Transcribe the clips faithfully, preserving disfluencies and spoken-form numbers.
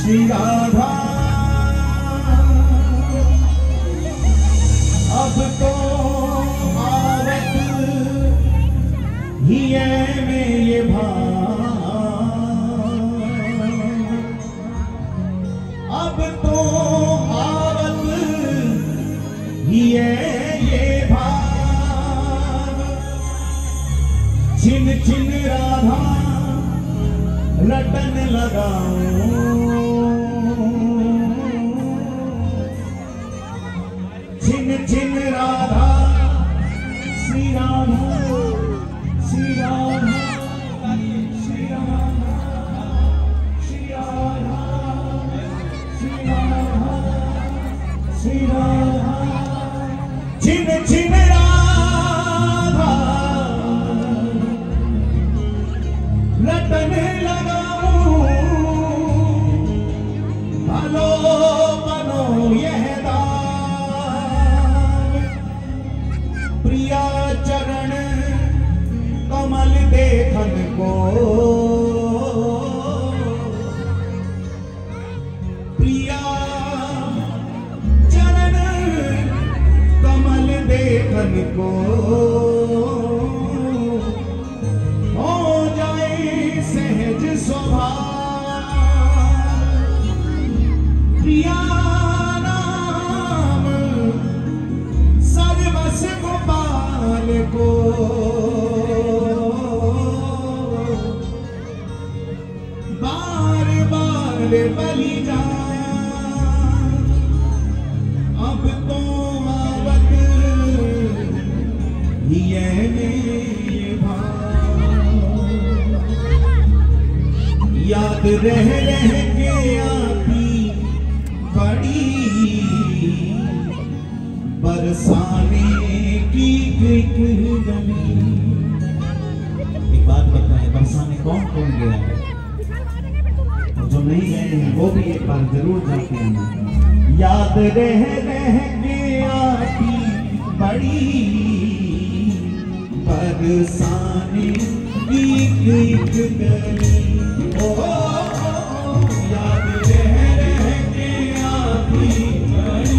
श्री राधा अब तो आवत ही में ये भाव, अब तो आवत ही ये भाव, छिन छिन राधा रटन लगाऊं, छिन छिन राधा श्री राधा श्री राधा श्री राधा श्री राधा श्री राधा श्री राधा छिन छिन राधा रटन लगाऊं, भलो बनो यह प्रिया चरण कमल देखन को, प्रिया चरण कमल देखन को, हो जाए सहज स्वभाव, प्रिया को बार बार बलि जा, अब तो आवत ये भाव, याद रह रह के आती बड़ी बरसाने की एक गली। एक बात बताएं, बरसाने कौन कौन गया है? और जो नहीं गए हैं वो भी एक बार जरूर जाके आना। याद रह रह के आती बड़ी बरसाने की एक गली, ओ याद रह रह के आती बड़ी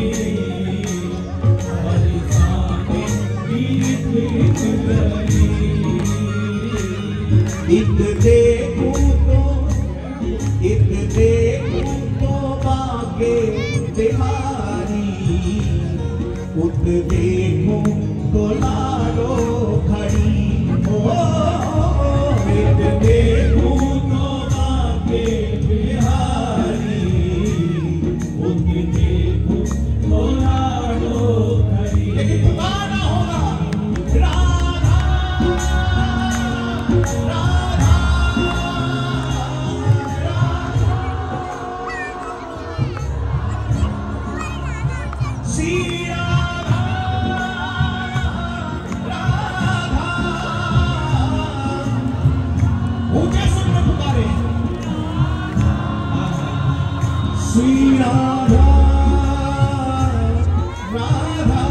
इत देखूं तो इत देखूं तो बागे बिहारी, उत देखूं तो लाडो खड़ी, ओ इत देखूं तो बागे बिहारी, उत देखूं तो लाडो खड़ी। लेकिन पुकारा होगा राधा राधा श्री राधा राधा, ऊंचे सुर में पुकारे श्री राधा राधा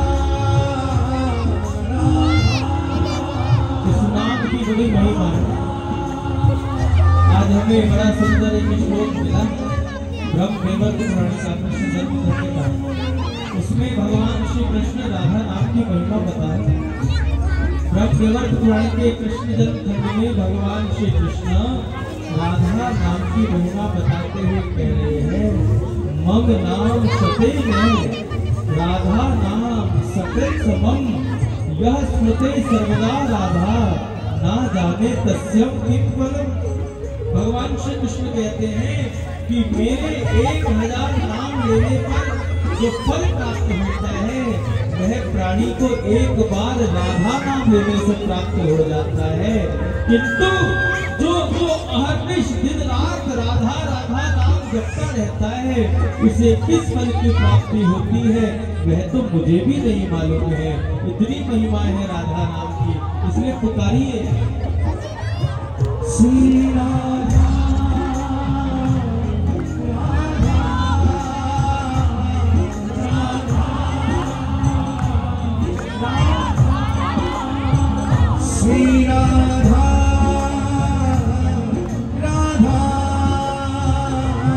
बड़ी महिमा है। आज हमें बड़ा सुंदर एक श्लोक मिला ब्रह्म वैवर्त पुराण का कृष्ण जन्म होने का, उसमें भगवान श्री कृष्ण राधा नाम की महिमा बताई। ब्रह्म वैवर्त पुराण के कृष्ण जन्म खंड में भगवान श्री कृष्ण राधा नाम की महिमा बताते हुए कह रहे हैं, मम नाम सते में राधा नाम सते समम, यह स्मृते सर्वदा राधा ना जाने तस्यम किम फलम। भगवान श्री कृष्ण कहते हैं कि मेरे एक हजार नाम लेने पर जो फल प्राप्त होता है वह प्राणी को एक बार राधा नाम लेने से प्राप्त हो जाता है, किंतु जो जो अहर्निश दिन रात राधा राधा नाम जपता रहता है उसे किस फल की प्राप्ति होती है वह तो मुझे भी नहीं मालूम है। इतनी महिमा है राधा नाम की, इसलिए पुकारिए श्री राधा श्री राधा राधा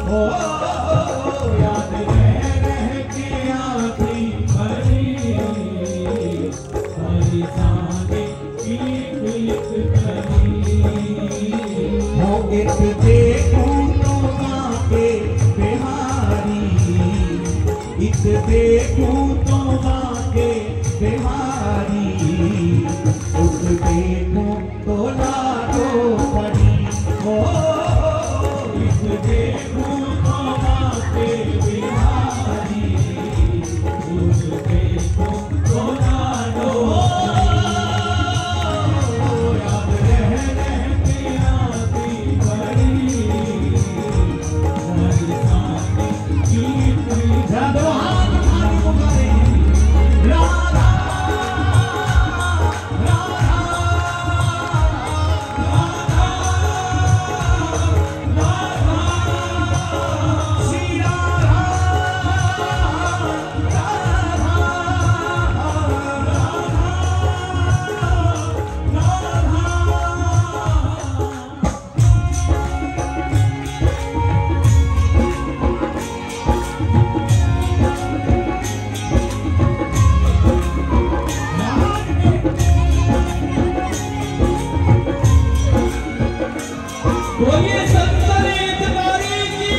ओ याद रह रह के आती बड़ी परेशानी की एक करी हो एक देखूं तो माँ के बिहारी एक देखूं तो माँ के बिहारी उस देखूं तो लाडो पड़ी हो एक देखूं तो माँ के बिहारी उस देखूं तो लाडो याद रह रह के आती बड़ी बोलिए शंकर हितकारी की।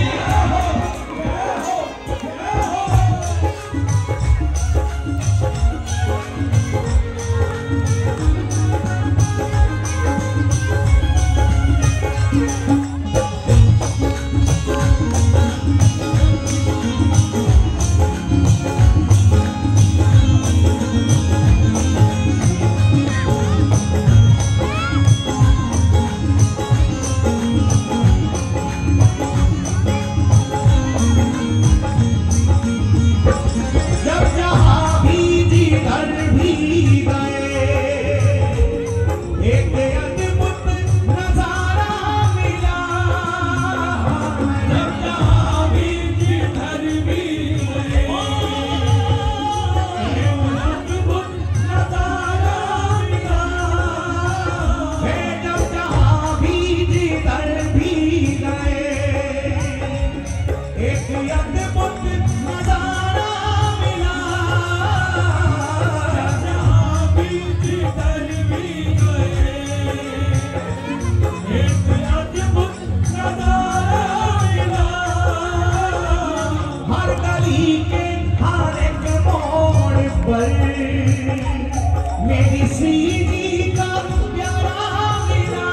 मेरी सीधी का प्यारा मिला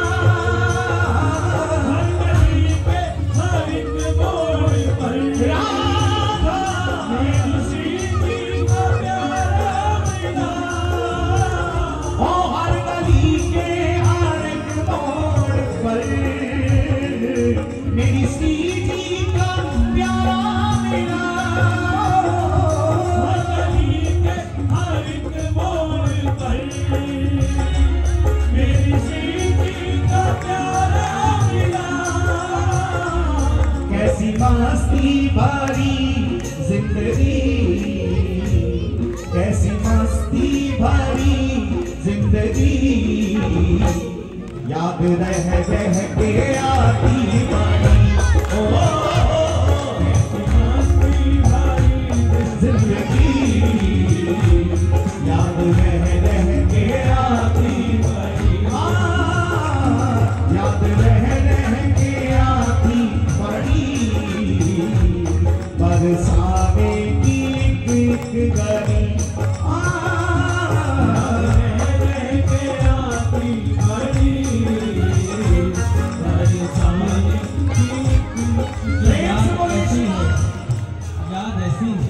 हर गली पे हर एक मोड़ पर राधा मेरी सीधी का प्यारा मिला ओ हर गली के हर एक मोड़ पर मेरी सीधी का प्यारा मिला मेरी सीधी का प्यारा मिला कैसी मस्ती भरी जिंदगी कैसी मस्ती भरी जिंदगी याद रह रह के आती बड़ी ओ कैसी मस्ती भरी जिंदगी याद रह रह के आती बड़ी याद रह रह के आती बड़ी बरसाने की एक गली याद रह रह के आती बड़ी बरसाने की याद ऐसी है, याद ऐसी है।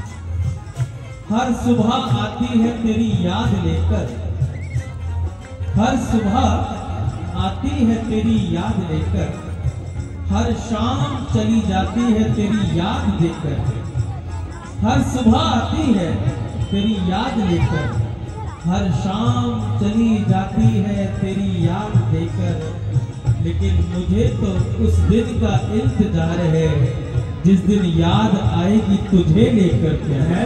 हर सुबह आती है तेरी याद लेकर, हर सुबह आती है तेरी याद लेकर, हर शाम चली जाती है तेरी याद देकर। हर सुबह आती है तेरी याद लेकर, हर शाम चली जाती है तेरी याद देकर। लेकिन मुझे तो उस दिन का इंतजार है जिस दिन याद आएगी तुझे लेकर। क्या है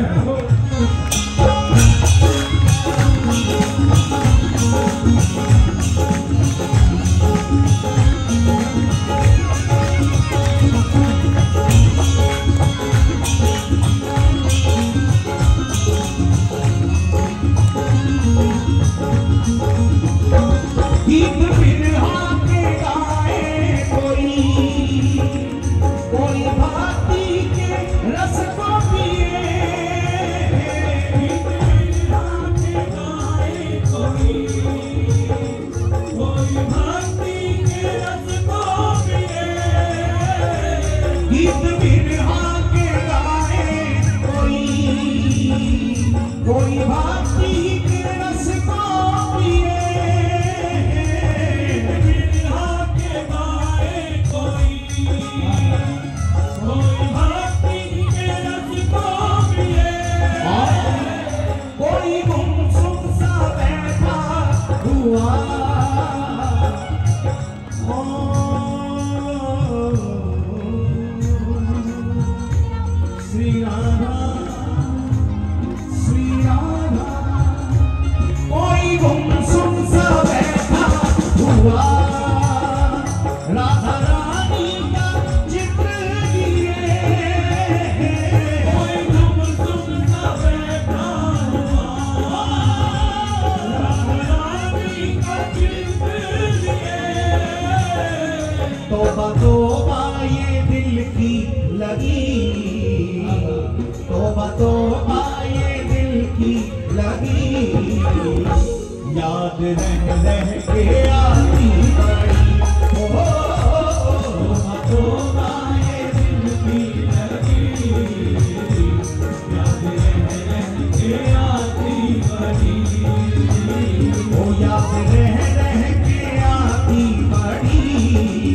याद रह रह के आती बड़ी ओ तो माए जिंदगी लगी याद रह रह के आती बड़ी ओ याद रह रह के आती बड़ी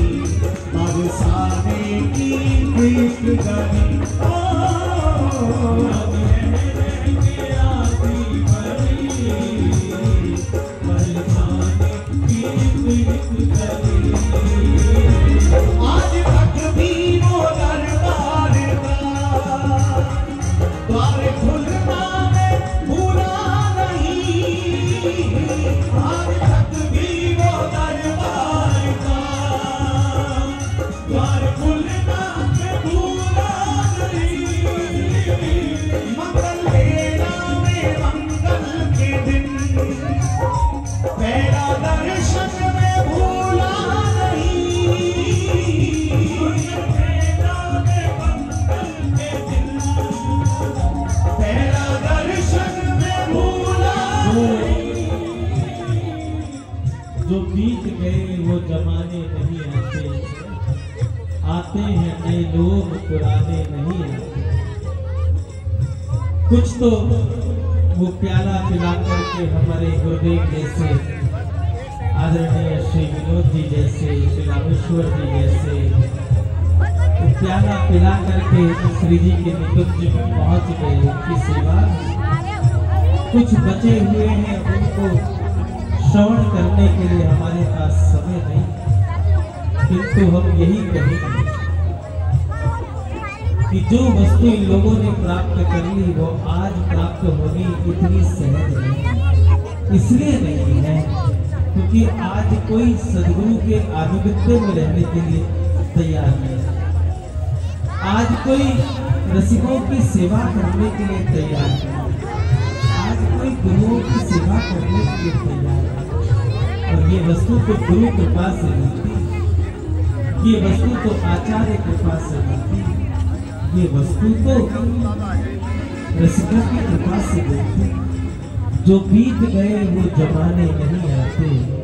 बरसाने की एक गली ओ याद रह रह के आती बड़ी बरसाने की एक गली आज तक भी वो दरबार का द्वार खुलना मैं भूला नहीं आज तक भी वो दरबार का द्वार खुलना मैं भूला नहीं मंगल बेला में मंगल के दिन पहला दर्शन में भूला जो बीत गए वो जमाने नहीं आते, आते हैं नए लोग पुराने नहीं आते। कुछ तो वो प्याला पिला करके हमारे गुरुदेव जैसे आदरणीय श्री विनोद जी जैसे, श्री रामेश्वर जी जैसे वो प्याला पिला करके श्री जी के निकुंज में पहुंच गए। उनकी सेवा कुछ बचे हुए हैं, उनको श्रवण करने के लिए हमारे पास समय नहीं, किंतु हम यही कहेंगे कि जो वस्तु इन लोगों ने प्राप्त कर ली वो आज प्राप्त होनी इतनी सहज नहीं, इसलिए नहीं है क्योंकि आज कोई सदगुरु के आनुगत्य में रहने के लिए तैयार नहीं, आज कोई रसिकों की सेवा करने के लिए तैयार नहीं, आज कोई गुरुओं की सेवा करने के लिए तैयार नहीं। और ये वस्तु तो गुरु कृपा से मिलती, ये वस्तु तो आचार्य कृपा से मिलती, ये वस्तु तो रसिकों की कृपा से मिलती। जो बीत गए वो जमाने नहीं आते।